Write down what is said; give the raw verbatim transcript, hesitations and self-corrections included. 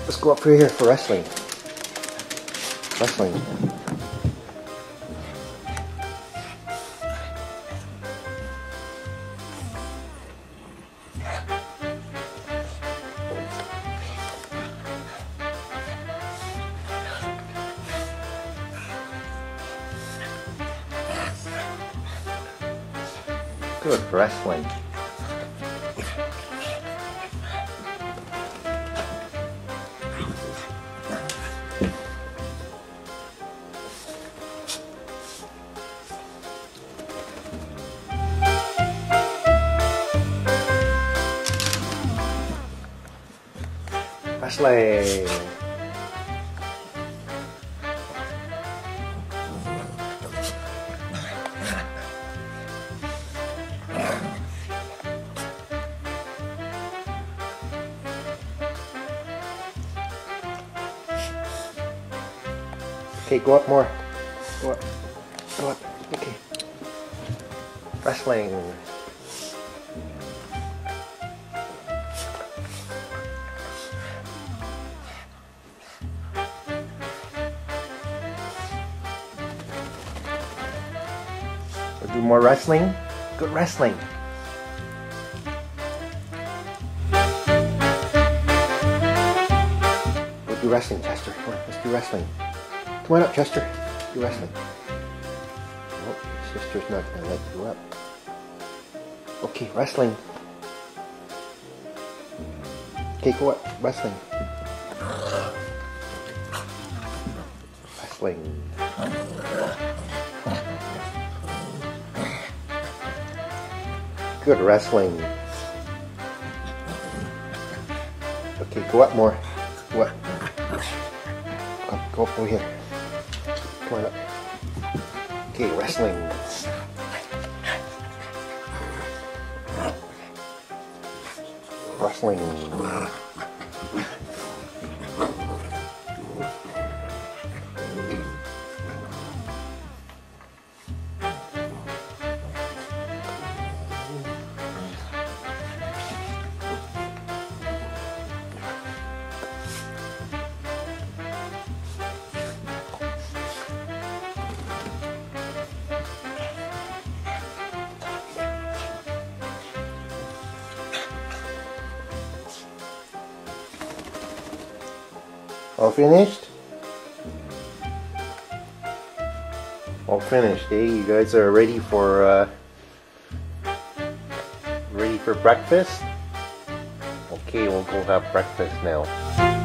Let's go up through here for wrestling. Wrestling. Good wrestling. Wrestling. Okay, go up more. Go up. Go up. Okay. Wrestling. We'll do more wrestling. Good wrestling. We'll do wrestling, Chester. Come on, let's do wrestling. Come on up, Chester. Do wrestling. Nope, your sister's not going to let you up. Okay, wrestling. Okay, go up. Wrestling. Wrestling. Good wrestling. Okay, go up more. Go up. Up, go up over here. Come on up. Okay, wrestling. Wrestling. All finished? All finished, eh? You guys are ready for uh, ready for breakfast? Okay, we'll go have breakfast now.